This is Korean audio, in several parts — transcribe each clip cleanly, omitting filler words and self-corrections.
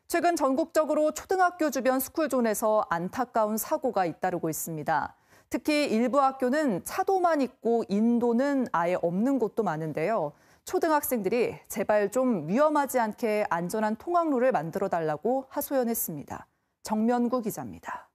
최근 전국적으로 초등학교 주변 스쿨존에서 안타까운 사고가 잇따르고 있습니다. 특히 일부 학교는 차도만 있고 인도는 아예 없는 곳도 많은데요. 초등학생들이 제발 좀 위험하지 않게 안전한 통학로를 만들어달라고 하소연했습니다. 정면구 기자입니다.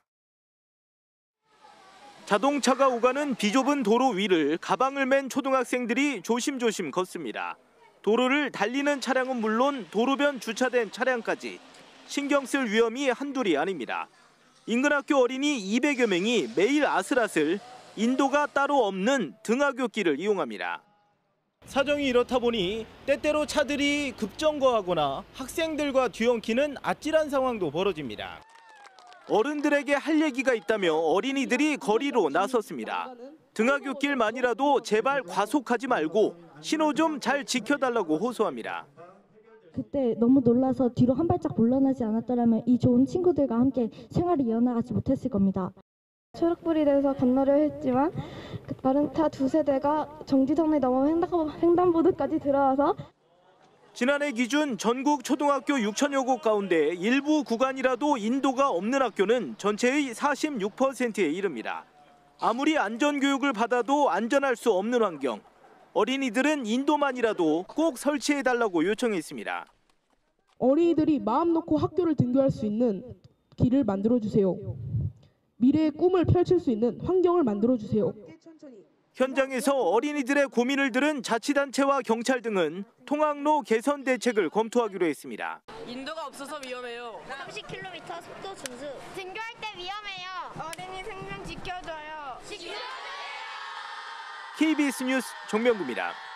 자동차가 오가는 비좁은 도로 위를 가방을 맨 초등학생들이 조심조심 걷습니다. 도로를 달리는 차량은 물론 도로변 주차된 차량까지 신경 쓸 위험이 한둘이 아닙니다. 인근 학교 어린이 200여 명이 매일 아슬아슬 인도가 따로 없는 등하굣길을 이용합니다. 사정이 이렇다 보니 때때로 차들이 급정거하거나 학생들과 뒤엉키는 아찔한 상황도 벌어집니다. 어른들에게 할 얘기가 있다며 어린이들이 거리로 나섰습니다. 등하굣길만이라도 제발 과속하지 말고 신호 좀 잘 지켜달라고 호소합니다. 그때 너무 놀라서 뒤로 한 발짝 물러나지 않았더라면 이 좋은 친구들과 함께 생활을 이어나가지 못했을 겁니다. 초록불이 돼서 건너려 했지만 다른 차 두세 대가 정지선을 넘어 횡단보도까지 들어와서 지난해 기준 전국 초등학교 6천여 곳 가운데 일부 구간이라도 인도가 없는 학교는 전체의 46%에 이릅니다. 아무리 안전교육을 받아도 안전할 수 없는 환경. 어린이들은 인도만이라도 꼭 설치해달라고 요청했습니다. 어린이들이 마음 놓고 학교를 등교할 수 있는 길을 만들어주세요. 미래의 꿈을 펼칠 수 있는 환경을 만들어주세요. 현장에서 어린이들의 고민을 들은 자치단체와 경찰 등은 통학로 개선 대책을 검토하기로 했습니다. 인도가 없어서 위험해요. 30km 속도 준수. 등교할 때 위험해요. 어린이 생명 지켜줘요. KBS 뉴스 정명구입니다.